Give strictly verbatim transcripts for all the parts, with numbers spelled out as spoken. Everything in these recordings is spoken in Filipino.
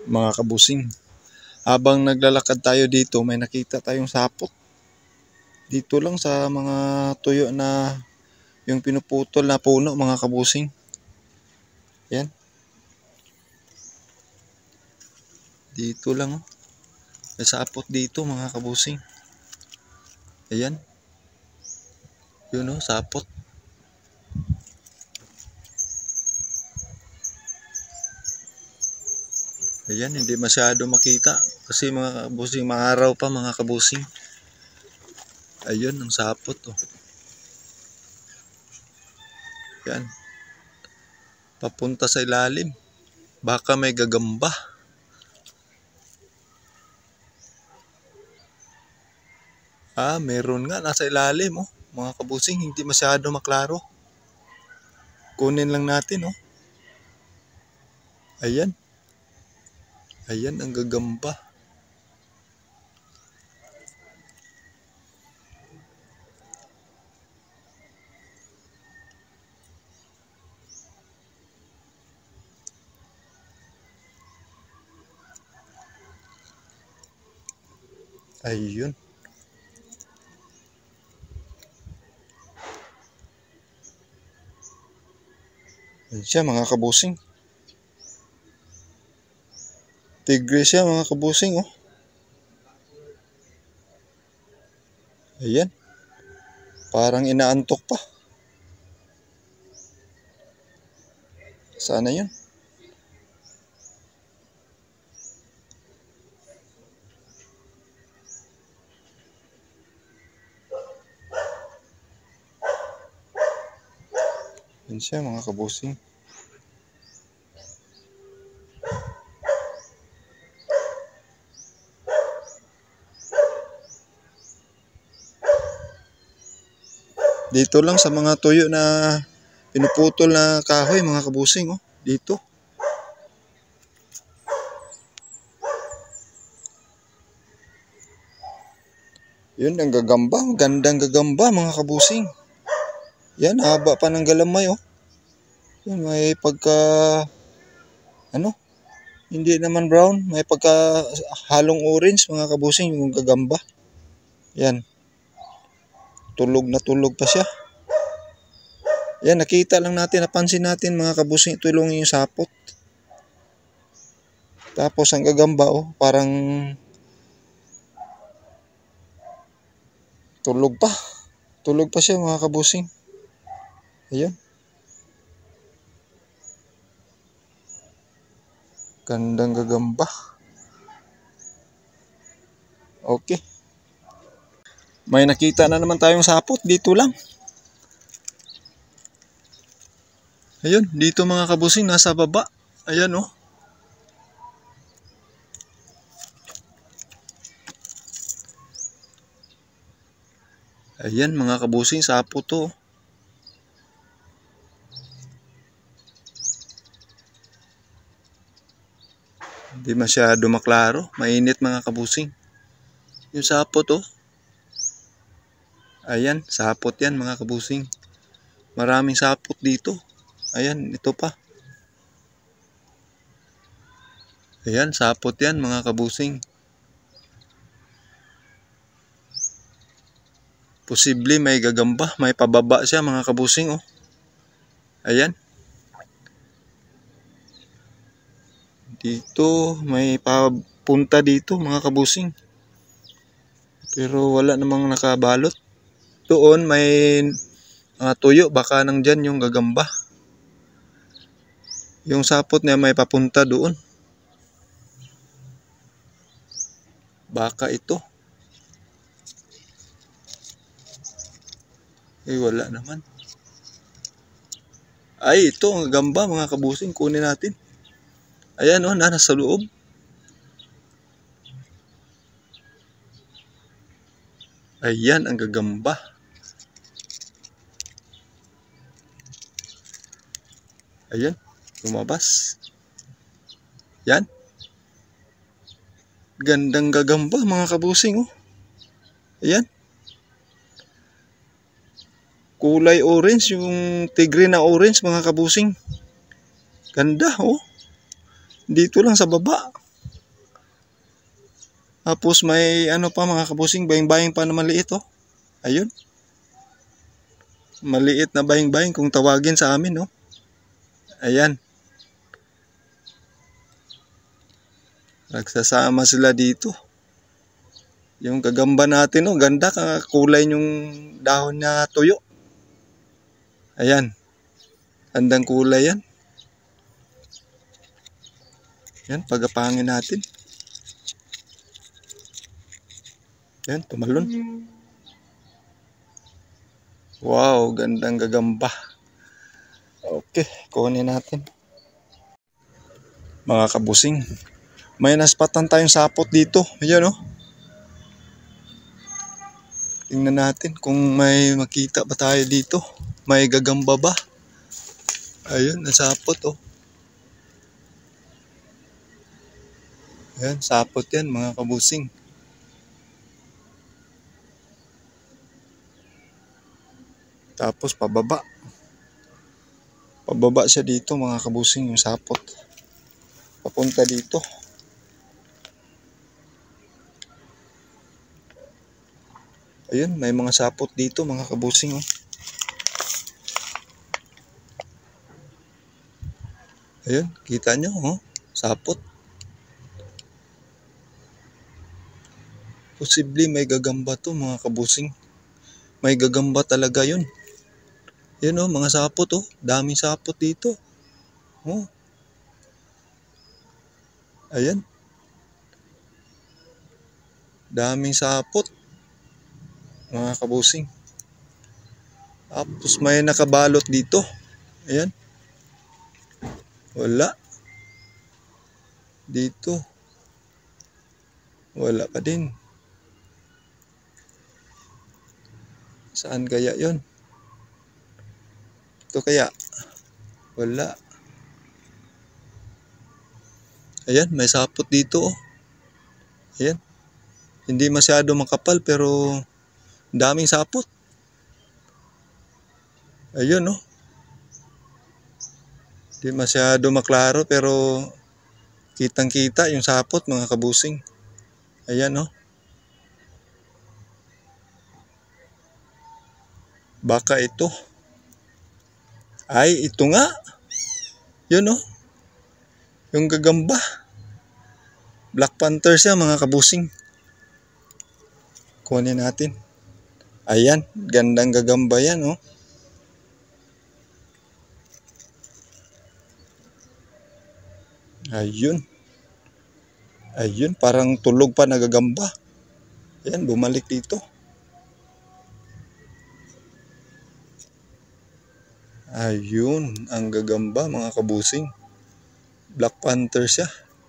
mga kabusing. Habang naglalakad tayo dito, may nakita tayong sapot. Dito lang sa mga tuyo na yung pinuputol na puno, mga kabusing. Yan. Dito lang oh. May sapot dito, mga kabusing. Ayan. Yun oh, sapot. Ayan, hindi masyado makita kasi mga kabusing, maaraw pa mga kabusing. Ayun, ang sapot oh. Yan. Papunta sa ilalim. Baka may gagamba. Ah, meron nga nasa ilalim oh. Mga kabusing, hindi masyado maklaro. Kunin lang natin oh. Ayan. Ayan ang gagamba. Ayun. Ayan siya mga kabusing. Tigre siya mga kabusing oh. Ayan. Parang inaantok pa. Sana yun. Ayan siya mga kabusing. Dito lang sa mga tuyo na pinuputol na kahoy mga kabusing oh. Dito. Yun ang gagamba. Gandang gagamba mga kabusing. Yan, haba pa ng galamay oh. Yan, may pagka ano, hindi naman brown, may pagka halong orange mga kabusing yung gagamba. Yan. Tulog na tulog pa siya. Yan, nakita lang natin, napansin natin mga kabusing, tulong yung sapot. Tapos ang gagamba oh, parang tulog pa. Tulog pa siya mga kabusing. Ayan. Gandang gagamba. Okay. May nakita na naman tayong sapot dito lang. Ayun, dito mga kabusing, nasa baba. Ayan oh. Ayan mga kabusing, sapot to. Hindi masyado maklaro, mainit mga kabusing. Yung sapot oh. Ayan, sapot yan mga kabusing. Maraming sapot dito. Ayan, ito pa. Ayan, sapot yan mga kabusing. Posible may gagamba, may pababa siya mga kabusing oh. Ayan. Dito, may papunta dito mga kabusing. Pero wala namang nakabalot. Doon may mga tuyo, baka nang dyan yung gagamba. Yung sapot niya may papunta doon. Baka ito. Eh wala naman. Ay ito ang gagamba mga kabusing, kunin natin. Ayan oh, nasa loob. Ayan ang gagamba. Ayan, lumabas. Yan. Gandang gagamba mga kabusing oh. Ayan. Kulay orange, yung tigre na orange mga kabusing. Ganda oh. Dito lang sa baba. Tapos may ano pa mga kabusing, baying-baying pa na maliit oh. Ayun. Maliit na baying-baying kung tawagin sa amin oh. Ayan. Nagsasama sila dito. Yung gagamba natin oh, ganda, kulay yung dahon na tuyo. Ayan. Gandang kulay yan. Yan, pagapangin natin. Yan, tumalon. Wow, gandang gagamba. Okay, kunin natin. Mga kabusing, may naspatan tayong sapot dito. Ayan oh. Tingnan natin kung may makita ba tayo dito. May gagamba ba? Ayun, nasapot oh. Ayan, sapot yan mga kabusing. Tapos pababa. Pababa siya dito mga kabusing yung sapot. Papunta dito. Ayun, may mga sapot dito mga kabusing oh. Ayun, kita nyo oh, sapot. Posible may gagamba to mga kabusing. May gagamba talaga yun. Yun oh, mga sapot oh. Daming sapot dito. Oh. Ayan. Daming sapot. Mga kabusing. Tapos may nakabalot dito. Ayan. Wala. Dito. Wala pa din. Saan kaya yon? Ito kaya? Wala. Ayan, may sapot dito oh. Ayan. Hindi masyado makapal pero daming sapot. Ayun oh. Hindi masyado maklaro pero kitang kita yung sapot mga kabusing. Ayan oh. Baka ito. Ay, ito nga. Yun oh. Yung gagamba. Black Panther siya mga kabusing. Kunin natin. Ayan, gandang gagamba yan oh. Ayun. Ayun, parang tulog pa na gagamba. Ayan, bumalik dito. Ayun, ang gagamba mga kabusing. Black Panther siya.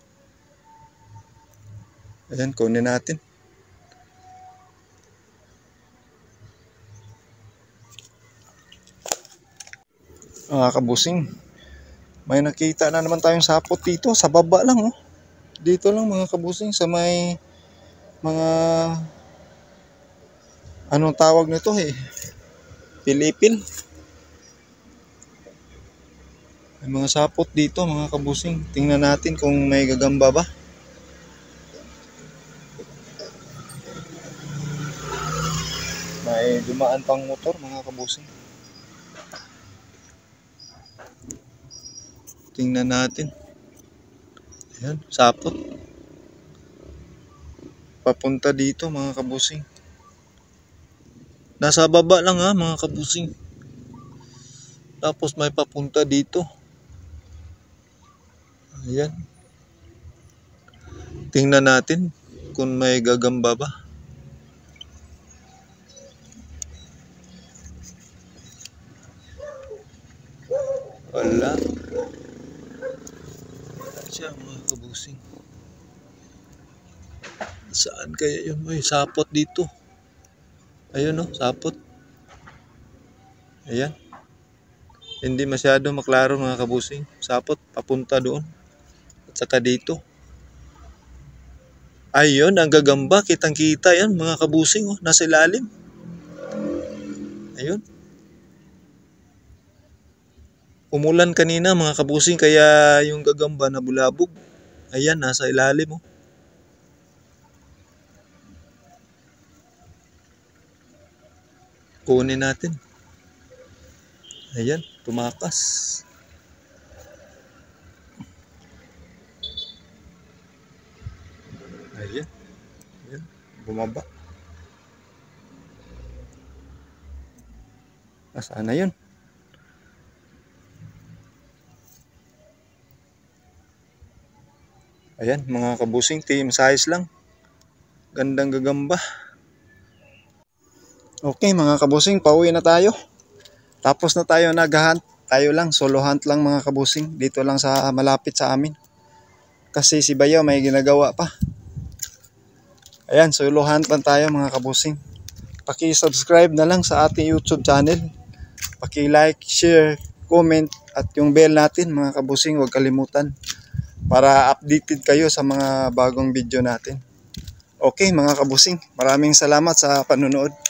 Ayan, kunin natin. Mga kabusing, may nakita na naman tayong sapot dito. Sa baba lang oh. Dito lang mga kabusing, sa may mga anong tawag nito eh, pilipil. May mga sapot dito mga kabusing. Tingnan natin kung may gagamba ba. May dumaan pang motor mga kabusing. Tingnan natin. Ayan, sapot. Papunta dito mga kabusing. Nasa baba lang ha mga kabusing. Tapos may papunta dito. Ayan. Tingnan natin kung may gagamba ba. Wala. Siya mga kabusing. Saan kaya yun? May sapot dito. Ayun oh, sapot. Ayan. Hindi masyado maklaro mga kabusing. Sapot, papunta doon. At saka dito. Ayun, ang gagamba. Kitang kita yan mga kabusing oh. Nasa ilalim. Ayun. Umulan kanina mga kabusing kaya yung gagamba na bulabog. Ayan, nasa ilalim oh. Kunin natin. Ayan, tumakas. Ayan. Ayan, bumaba. Nasaan na yun? Ayan, mga kabusing, team size lang. Gandang gagamba. Okay, mga kabusing, pauwi na tayo. Tapos na tayo nag-hunt. Tayo lang, solo hunt lang mga kabusing. Dito lang sa malapit sa amin. Kasi si Bayaw may ginagawa pa. Ayan, solo hunt lang tayo mga kabusing. Paki-subscribe na lang sa ating YouTube channel. Paki-like, share, comment at yung bell natin mga kabusing, huwag kalimutan. Para updated kayo sa mga bagong video natin. Okay mga kabusing, maraming salamat sa panonood.